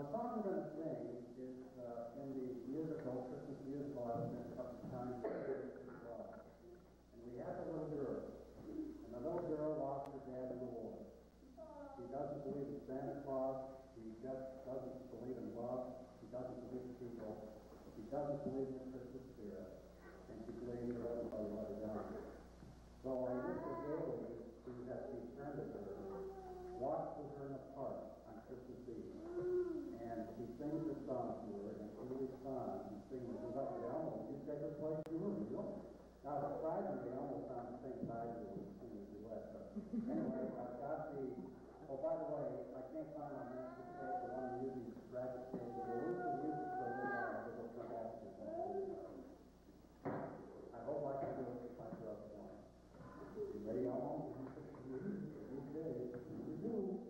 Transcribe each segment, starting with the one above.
Now, the song we're going to sing is in the musical, Christmas musical I've been a couple of times as well. And we have a little girl. And the little girl lost her dad in the war. He doesn't believe in Santa Claus. He just doesn't believe in love. He doesn't believe in people. He doesn't believe in the Christmas spirit. And she believes that everybody let her down. So I used to daily to have to turn to her, walk with her in the park on Christmas Eve. And he sings the song to her, and she responds and sings it up to Elmo. You take her place in the room, you know? Now, surprisingly, Elmo's on the same side as the singing duet. But anyway, I've got the... Oh, by the way, I can't find my master tape. The one I'm using is rabbit tape. We'll lose the music for a little while, but we'll come back to that. I hope I can do it if I throw it one. You ready, Elmo? Okay, here we go.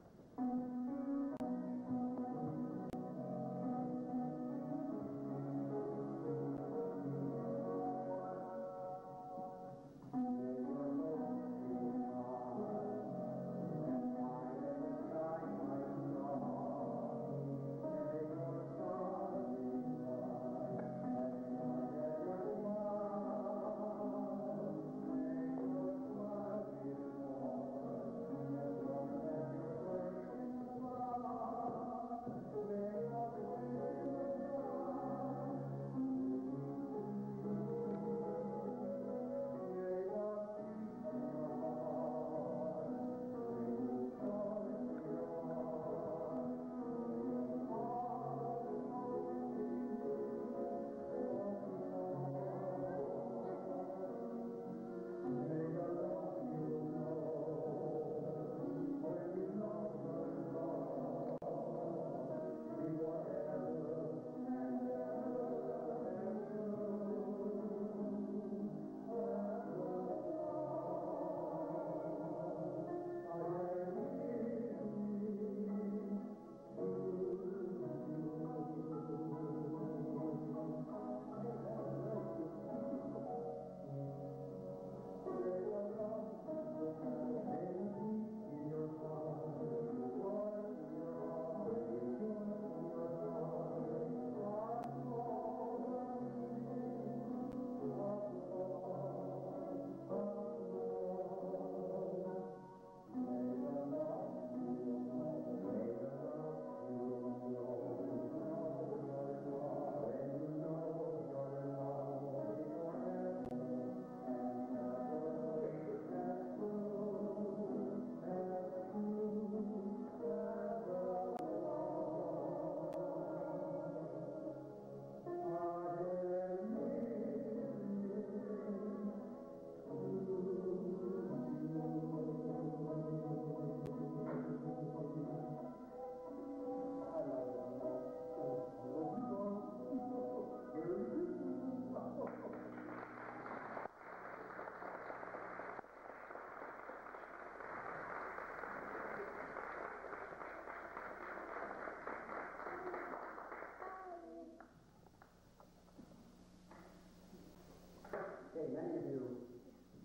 Okay, many of you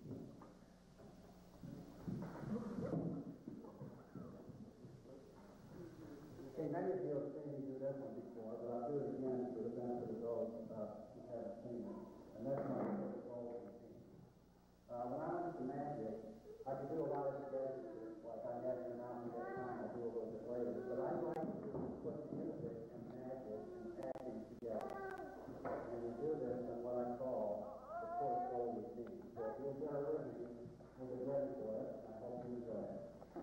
have seen me do this one before, but I'll do it again for the benefit of those who haven't seen it. And that's my favorite role routine. When I went to magic, I could do a lot of gestures, like I had to now get time, I'll do a little bit later. But I like to put music and magic and acting together. And we do this in what I call the fourth role routine. So if you'll bear with me, we'll get ready for it. I hope you enjoy it.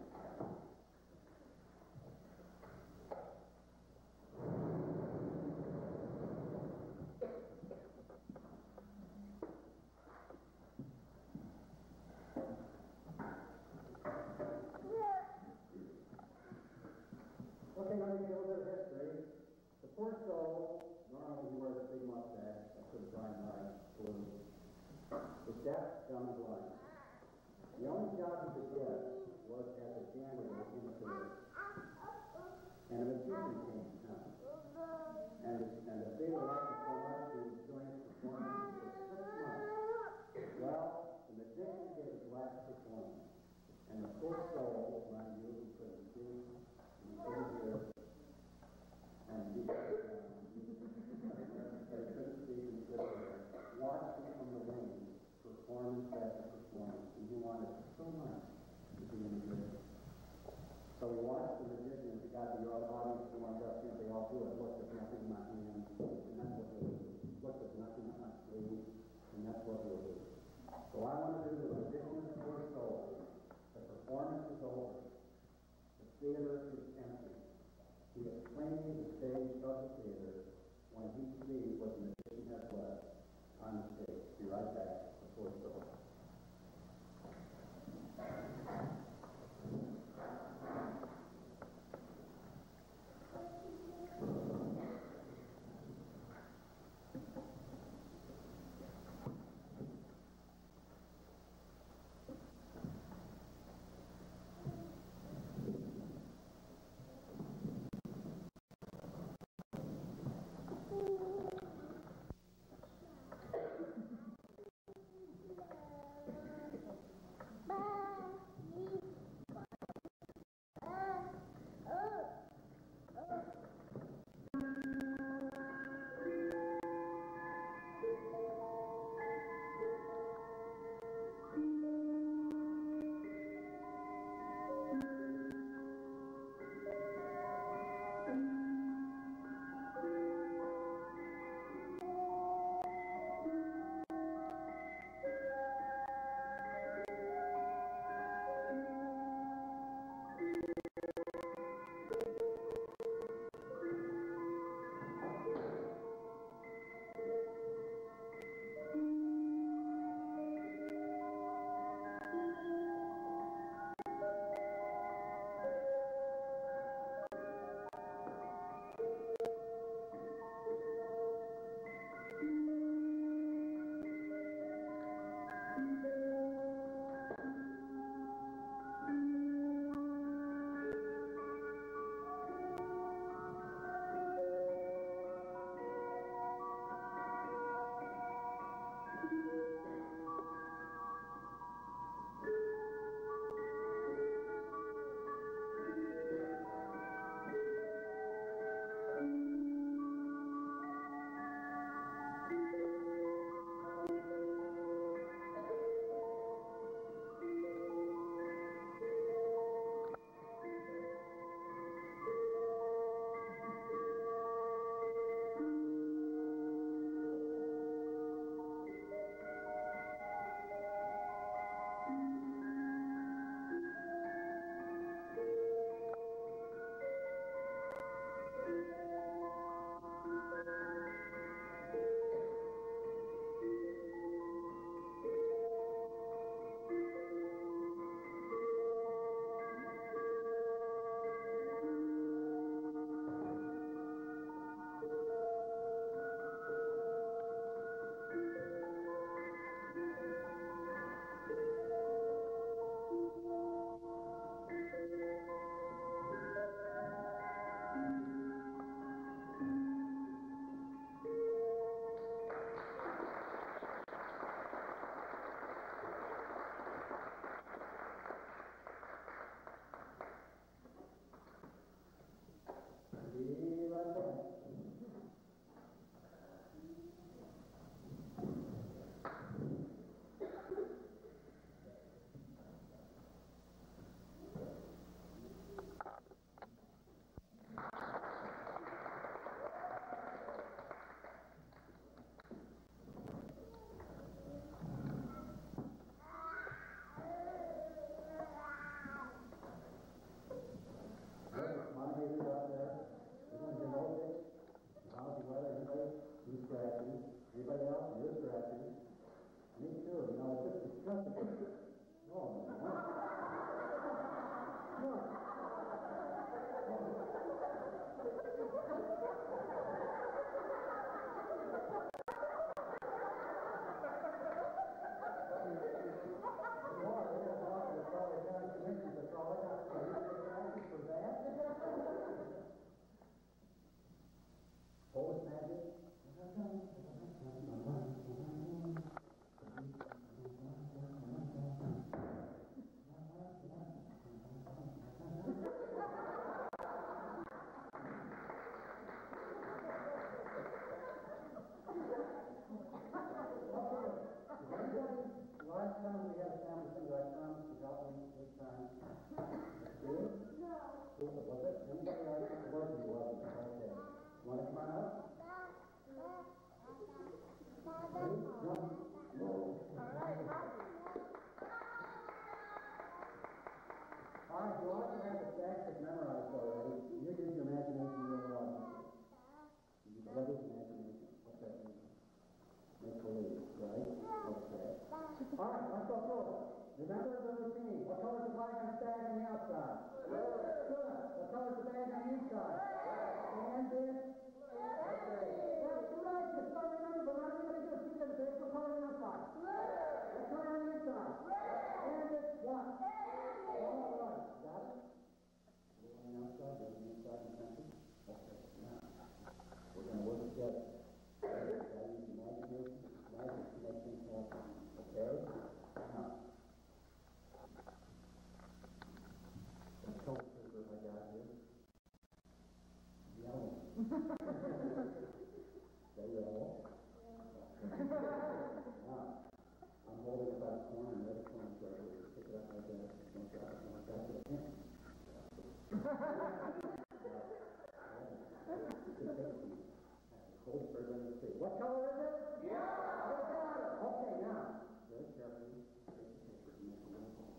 Okay, now we get a little bit of history. The poor soul, normally he wears a big mustache, a pretty bright light, blue, was deaf, dumb, and blind. The only job he could get was as a janitor in the theater. And a magician came to town. And the theater liked him so much he was doing his performance for 6 months. Well, the magician did his last performance. And the poor soul, mind you, who couldn't see, and couldn't hear, So he watched the magicians, he got the audience to walk up, and they all do it. Look, there's nothing in my hand, and that's what they'll do. Look, there's nothing in my sleeve, and that's what they'll do. So I want to do the magician's first soul. The performance is over. The theater is empty. He is cleaning the stage of the theater when he sees what the magician has left on the stage. Be right back before it's over. Was it? Anybody else working? Wasn't it? Okay. Want to come on up? Ready? No. No. All right, you ought to have the facts memorized already. You're using your imagination real well. What is imagination? What's that mean? Make believe, right? Okay. All right, let's go through it. Remember the routine. What color is the bag on the outside? Good. What color is the bag on the inside? And this? That's right. Just start remembering, but not even going to do the base. What color on the outside? What color on the inside? And this what? All right. Got it? Blue on the outside, blue on the inside, and something? Okay. Now, we're going to work together. Gotta use imagination, magic to make things happen. Okay? Now, what color paper have I got here? Yellow. Say yellow. Now, I'm holding it by the corner and the other corner right here. Pick it up like that. Don't drop it. Don't drop it. Hold it for everybody to see. What color is it? Yeah. Okay, now, very carefully, take the picture and make a little ball.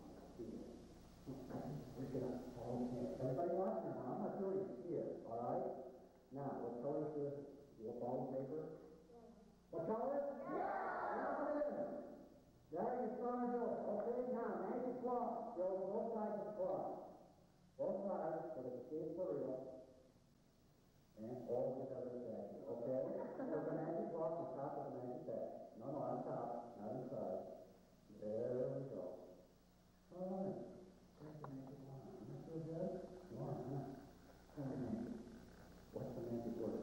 We're going to hold it. Everybody watching now? I'm not doing it here, all right? Now, what color is the ball of paper? What color? Yeah. Now it is. There you saw me do it. Okay, now, magic cloth. Go both sides of the cloth. Both sides, but it's a case for real. And all the other bag. Okay? There's a magic block on top of the magic bag. No, on top, not inside. There we go. All right. There's the magic wand. Isn't that so good? Wand, huh? What's the magic? What's the magic word?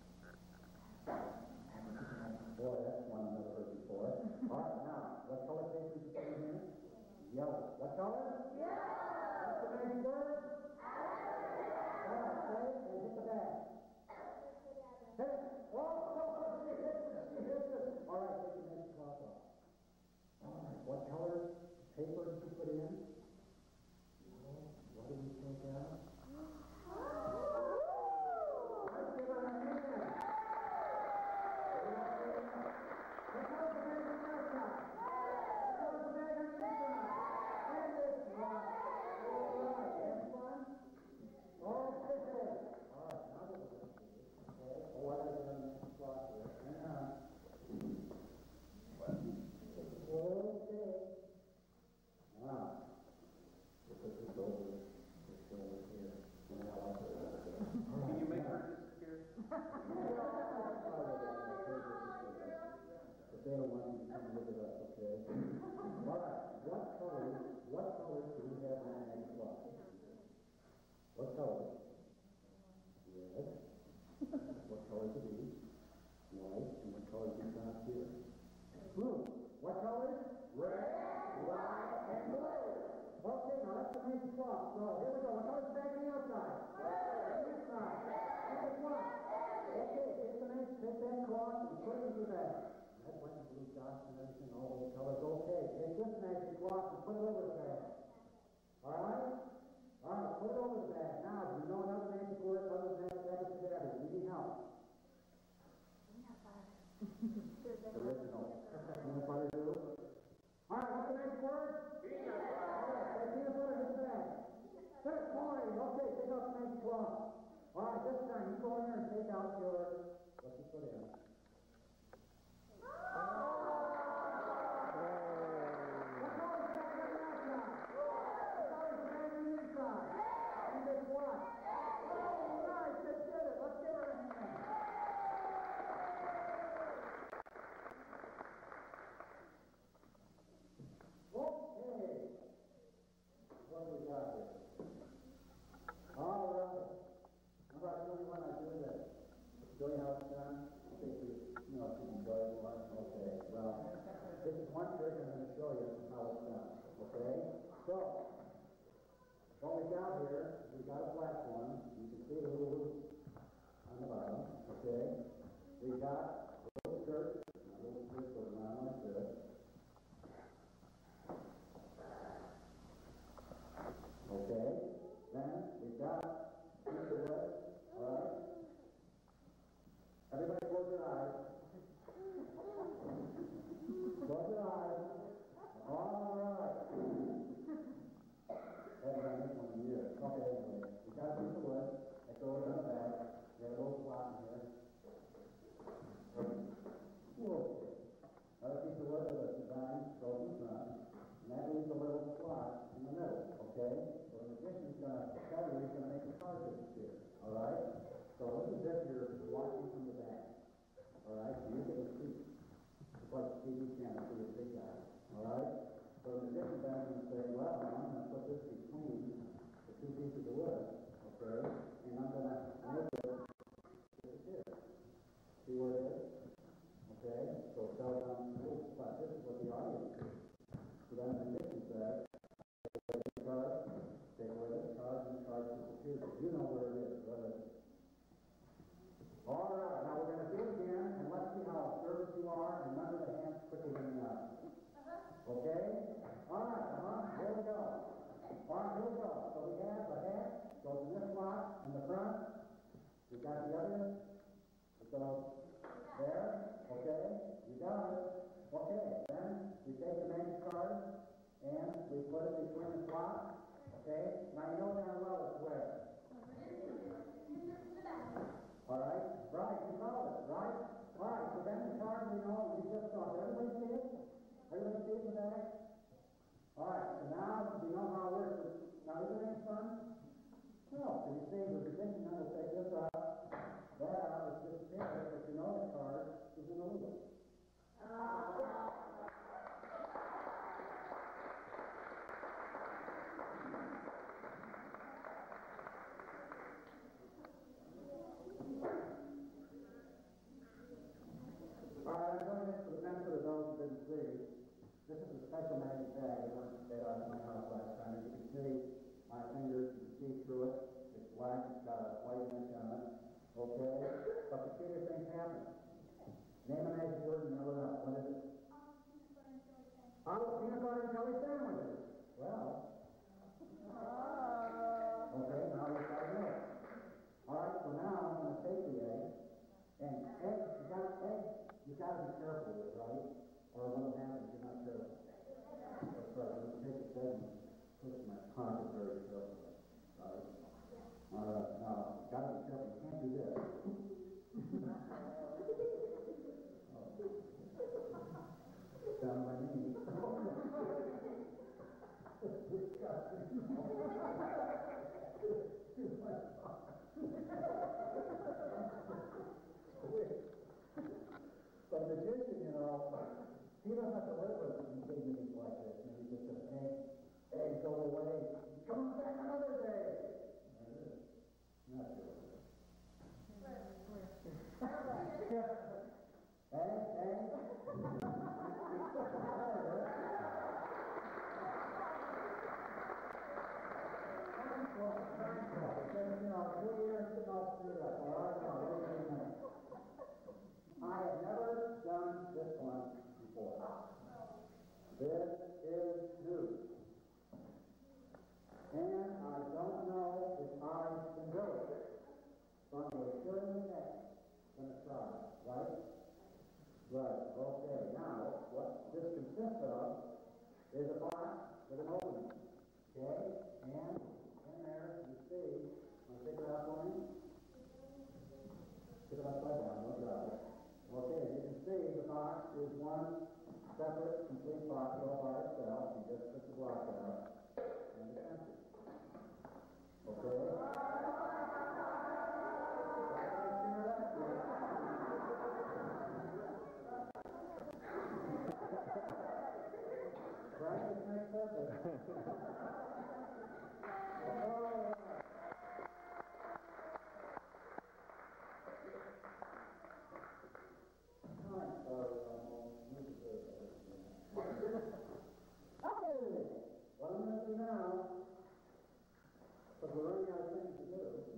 Boy, that's one I've never heard before. All right, now, what color paper is it in here? Yellow. What color? Yellow. What's the magic word? All right, say it and hit the bag. Hey, all right, take the magic cloth off. All right, what color paper did you put in? What did you take out? Let's give her a hand. What color is the bag on the outside? What color is the bag on the inside? And this one. All right, have fun? Okay. All right, now we're going to what I did on the clock here. Hang on. Okay. Now, we'll put this over here. Can you make her disappear? If they don't want you to come look it up, okay? All right. What colors do we have on the clock? What colors? Yes. What color is it? White. And what color is it down here? Blue. What colors? Red, white, and blue. Okay, now that's the magic cloth. So here we go. What color is the bag on the outside? Red. Inside. Magic cloth. Okay, take the magic, take that cloth and put it in the bag. That went the blue dots and everything, all those colors. Okay, take this magic cloth and put it over the bag. All right? All right, put it over the bag. Now, do you know another magic word other than that? You need help. Original. Peanut butter do? All right, what's the next word? Peanut butter. Okay, peanut butter, hit the bag. Good morning. Okay, take out the magic cloth. All right, this time, you go in there and take out your, what you put in. This is one trick I'm going to show you how it's done. Okay? So, what we got here, we got a black one. You can see the little loop on the bottom. Okay? We got a little skirt. A little skirt goes around like this. Okay? Then we've got got it? Keep the wood, all right? Everybody close your eyes. Close your eyes. All right. That's what I make one of you. Okay, anyway. You got a piece of wood. That goes in the back. You have a little slot in here. Whoa. Another piece of wood with a design goes in front. And that leaves a little slot in the middle, okay? So the magician's going to tell you he's going to make the card disappear, all right? So this is if you're watching from the back, all right? So you're getting a seat. It's like TV channel for your big guy, all right? So the magician's going to say, well, I'm going to put this between the two pieces of wood, okay? And I'm going to make it disappear. See where it is? Okay? So it tells them, oh, but this is what the audience sees. So then the magician says, take away this card, and the card disappears. You know where it is. What is it? All right, now we're going to do it again, and let's see how observant you are, and remember the hands quicker than the eyes. Okay? All right, here we go. All right, here we go. So we have the hat, goes in this slot, in the front. We got the other, it goes there. Okay? You got it. Okay, then we take the magic card, and we put it between the slots. Okay? Now you know darn well it's where. All right? Right, you called it, right? All right, so then the card we know we just saw. Everybody see it? Everybody see it in the back? All right, so now we know how it works. Now is it any fun? No, so you see the magician will take this out, that out, it's disappeared, but you know the card is in the wheel. This is a special magic bag that I had in my house last time. As you can see, my fingers, you can see through it. It's black, it's got a white inch on it. Okay? But peculiar things happen. Name a magic word and never know. What is it? Peanut butter and jelly sandwiches. Well. Okay, now let's try this. Alright, so now I'm going to take the egg. And eggs, you got to be careful with it, right? Or what happens if you're not careful. That's right. I'm going to take the egg and put it in my pocket very carefully. Right? Now, got to be careful. You can't do this. Down on my knees. It's disgusting. But the magician, you know, he doesn't have to live with indignities like this. And he just says, egg, go away. Come back another day. There it is. Not sure. Egg. I have never done this one before. This is new. And I don't know if I can do it. But we're sure in the next going to try, right? Right, okay. Now, what this consists of is a box with an opening. Okay? And in there, you see, want to take it out for me? Pick it upside down, no drop it. Okay, as you can see, the box is one separate, complete box all by itself. You just put the block out, and it's empty. Okay? Practice makes perfect. What I'm going to do now, because we're running out of things to do,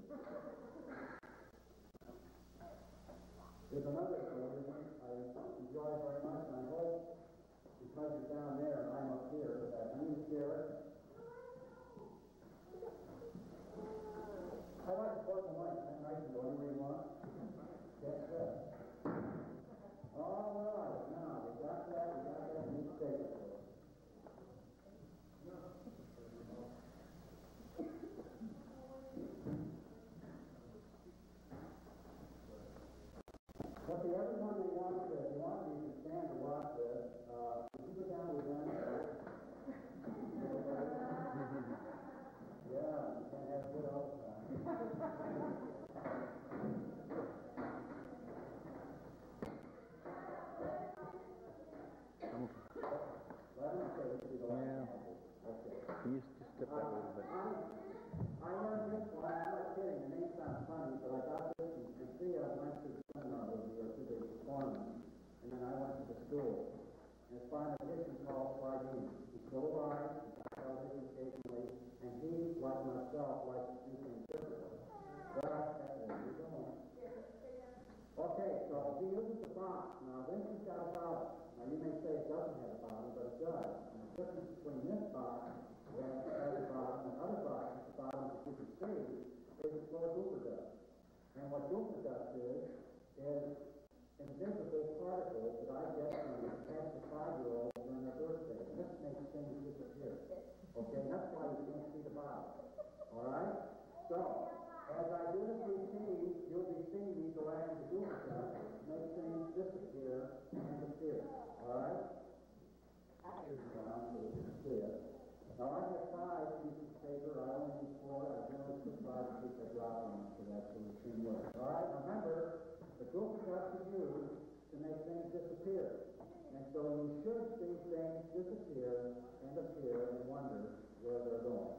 is another program I enjoy very much, and I hope, because you're down there and I'm up here, that you hear it. license, go anywhere you want? Yes, sir. All right, now, we got that new statement. But the other one they want to, if you want to, you can stand to watch this. If you go down to the gun, yeah, you can't have good all the time. Yeah. Okay. Can you just step back a little bit? I learned this one. I'm not kidding. The name sounds funny, but I got this in Korea. I went to the seminar over here to the performance, and then I went to the school. And it's by a musician called Swahili. He's still alive. He's on television occasionally, and he, like myself, likes to do things differently. Well, there you go. Okay, so he uses the box. Now, this has got a bottom. Now, you may say it doesn't have a bottom, but it does. And the difference between this box that has a bottom and other boxes, the bottom that you can see, is what Gooper does. And what Gooper does is invisible particles that I get from the past the 5-year-olds during their birthday. And this makes things disappear. Okay, that's why you can't see the bottom. All right? So, as I do this routine, you'll be seeing me go after the Gooper stuff, make things disappear and appear. All right? Now I have 5 pieces of paper. I only need 4. I generally put 5 to keep the drop on so that's the routine works. All right? Remember, the Gooper stuff is used to make things disappear. And so you should see things disappear and appear and wonder where they're going.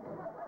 Thank you.